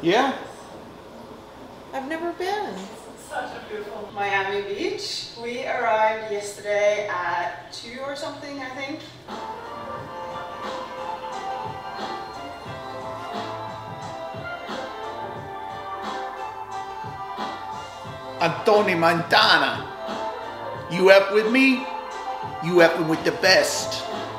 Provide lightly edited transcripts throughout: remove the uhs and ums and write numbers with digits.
Yeah. I've never been. Such a beautiful Miami Beach. We arrived yesterday at 2 or something, I think. Antony Montana. You up with me? You up with the best.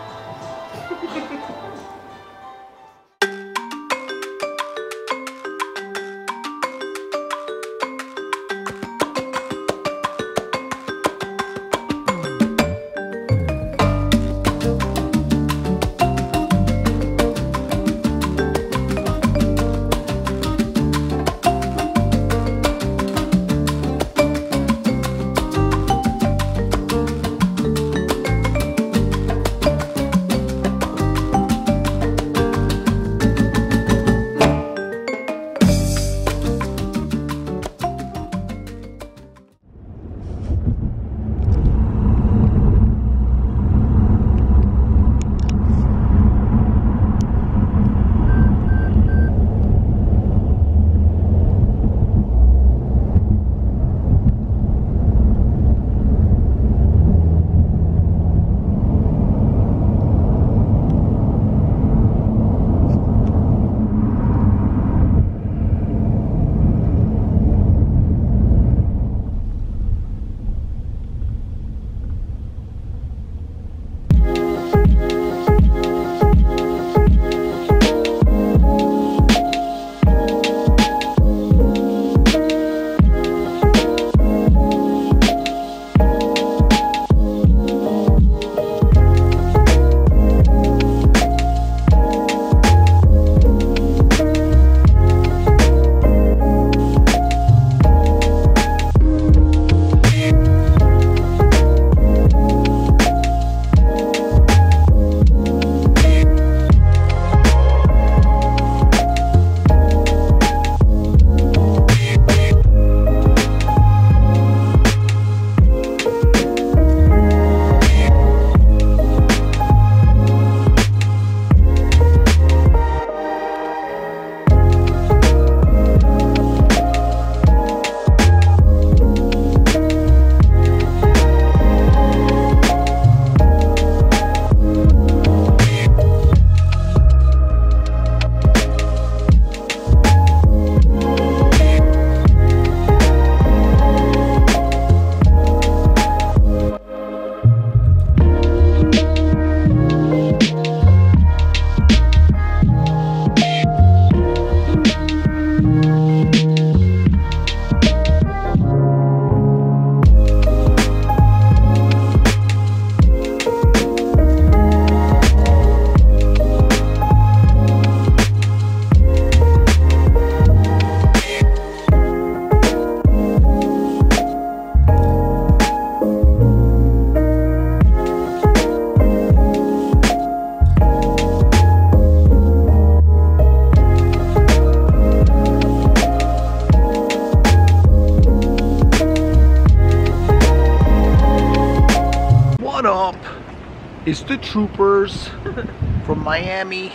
It's the troopers from Miami.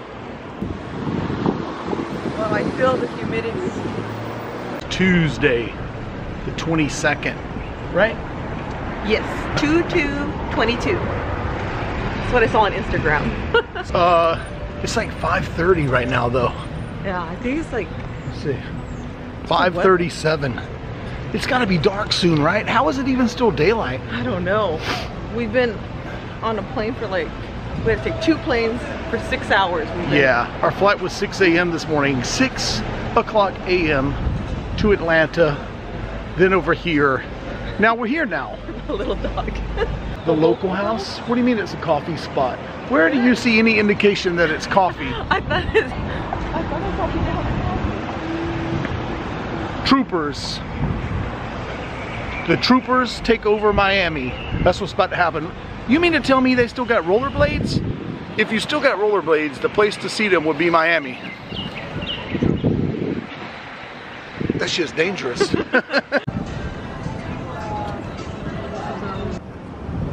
Well, I feel the humidity. Tuesday, the 22nd, right? Yes, 2/2/22. That's what I saw on Instagram. It's like 5:30 right now though. Yeah, I think it's like, Let's see, 5:37. It's gotta be dark soon, right? How is it even still daylight? I don't know. We've been on a plane for like, we had to take 2 planes for 6 hours. Yeah, our flight was 6 a.m. this morning, 6 o'clock a.m. to Atlanta, then over here. Now we're here now. A little dog. The local house? What do you mean it's a coffee spot? Where do you see any indication that it's coffee? I thought I saw people having coffee. Troopers. The troopers take over Miami. That's what's about to happen. You mean to tell me they still got rollerblades? If you still got rollerblades, the place to see them would be Miami. That's just dangerous.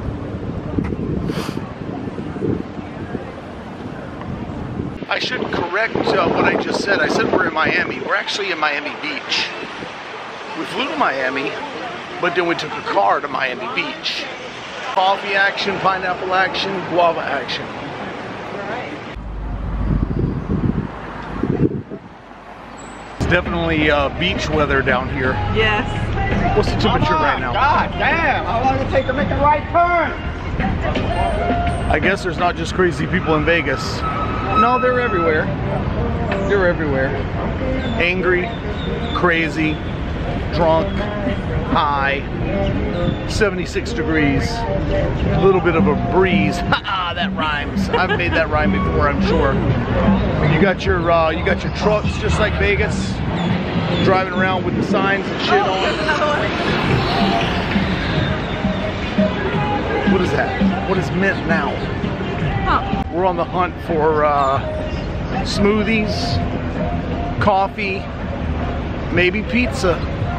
I should correct correct what I just said. I said we're in Miami. We're actually in Miami Beach. We flew to Miami, but then we took a car to Miami Beach. Coffee action, pineapple action, guava action. It's definitely beach weather down here. Yes. What's the temperature right now? God damn, how long did it take to make a right turn? I guess there's not just crazy people in Vegas. No, they're everywhere. They're everywhere. Angry, crazy, drunk, high, 76 degrees, a little bit of a breeze. Ha, that rhymes. I've made that rhyme before, I'm sure. You got your trucks just like Vegas, driving around with the signs and shit on. What is that? What is mint now? Huh. We're on the hunt for smoothies, coffee, maybe pizza.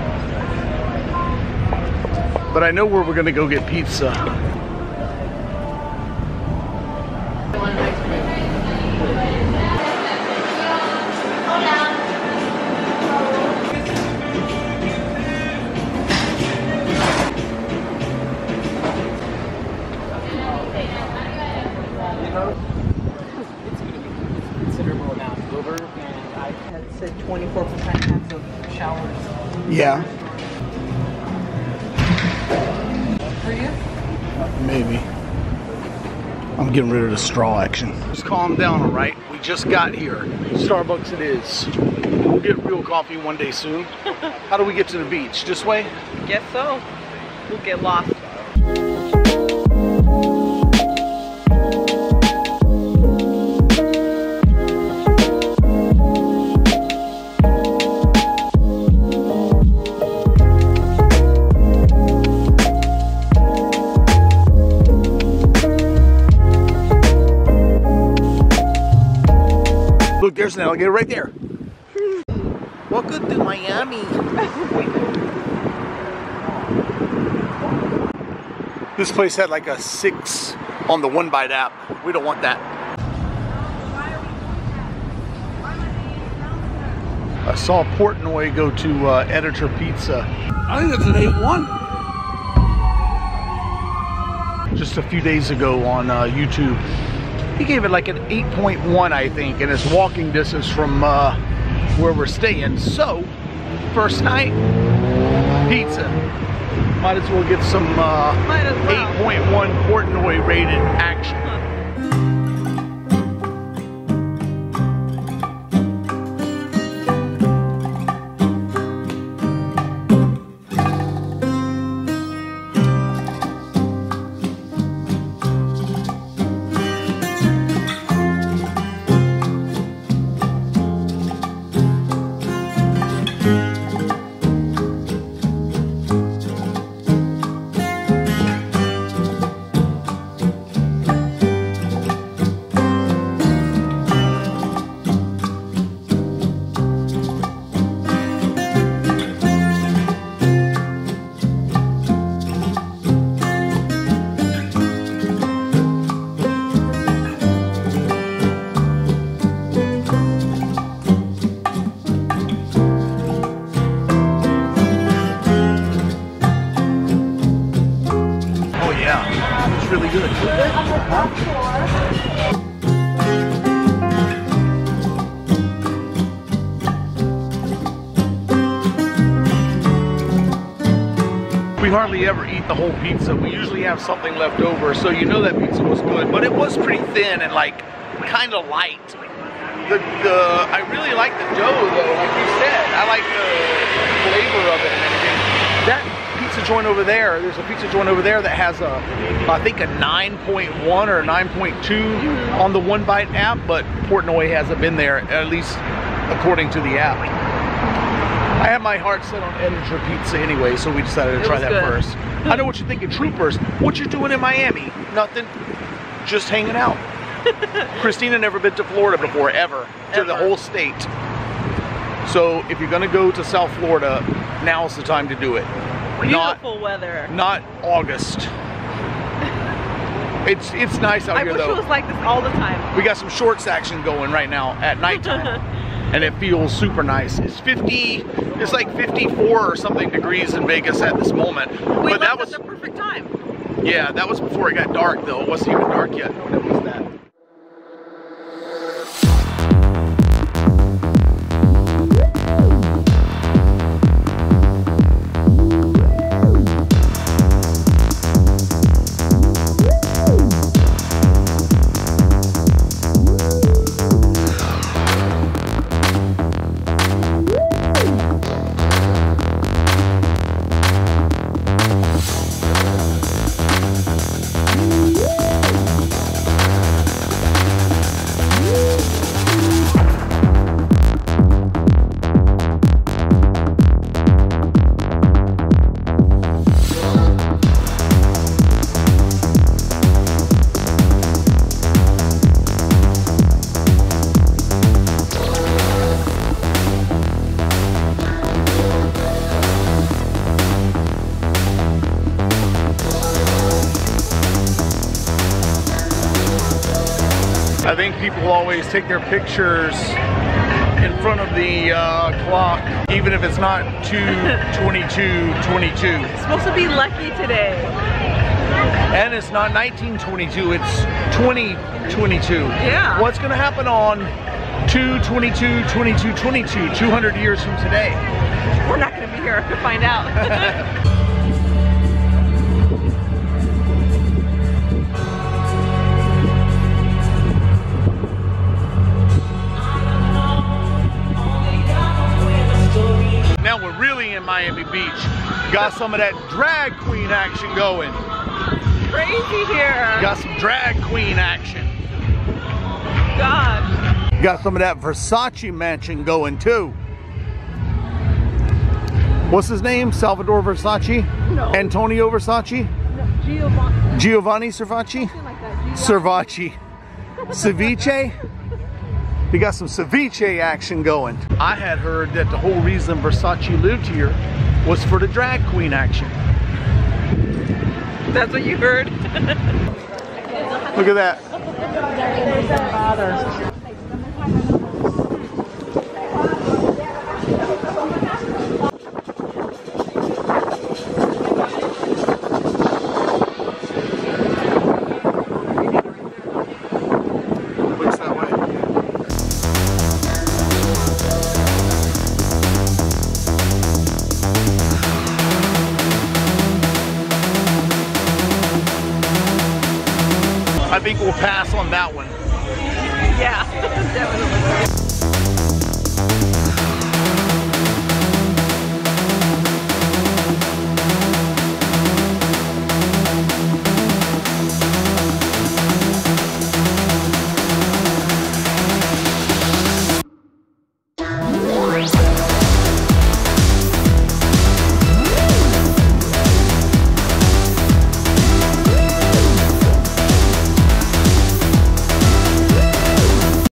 But I know where we're gonna go get pizza. Considerable amount over, and I It said 24% chance of showers. Yeah, For you? maybe. I'm getting rid of the straw action. Just calm down, all right? We just got here. Starbucks it is. We'll get real coffee one day soon. How do we get to the beach? This way? Guess so. We'll get lost. Look, there's an alligator right there. Welcome to Miami. This place had like a 6 on the One Bite app. We don't want that. I saw Portnoy go to Editor Pizza. I think it's an 8-1. Just a few days ago on YouTube. He gave it like an 8.1, I think, and it's walking distance from where we're staying. So, first night, pizza. Might as well get some 8.1 Portnoy rated action. Really good. We hardly ever eat the whole pizza. We usually have something left over, so you know that pizza was good, but it was pretty thin and like kind of light. I really like the dough though, like you said. I like the flavor of it and everything. That pizza joint over there, there's a pizza joint over there that has a, I think a 9.1 or 9.2 on the One Bite app, but Portnoy hasn't been there, at least according to the app. I have my heart set on Editor Pizza anyway, so we decided to try that first. I know what you're thinking, Troopers. What you doing in Miami? Nothing, just hanging out. Christina never been to Florida before, ever. To the whole state. So if you're gonna go to South Florida, now's the time to do it. Beautiful weather. Not August. It's nice out I here wish though. it was like this all the time. We got some shorts action going right now at nighttime. And it feels super nice. It's like 54 or something degrees in Vegas at this moment. But that was the perfect time. Yeah, that was before it got dark though. It wasn't even dark yet when it was that. I think people always take their pictures in front of the clock, even if it's not 2:22:22. It's supposed to be lucky today. And it's not 1922, it's 2022. Yeah. What's gonna happen on 2/22/22/22, 200 years from today? We're not going to be here to find out. Now we're really in Miami Beach. Got some of that drag queen action going. Crazy here. Got some drag queen action. God. Got some of that Versace mansion going too. What's his name? Salvador Versace? No. Antonio Versace? No, Giovanni. Giovanni Cervaci? Something like that. Cervaci. Ceviche? We got some ceviche action going. I had heard that the whole reason Versace lived here was for the drag queen action. That's what you heard? Look at that. Looks that way. I think we'll pass on that one. Yeah, definitely.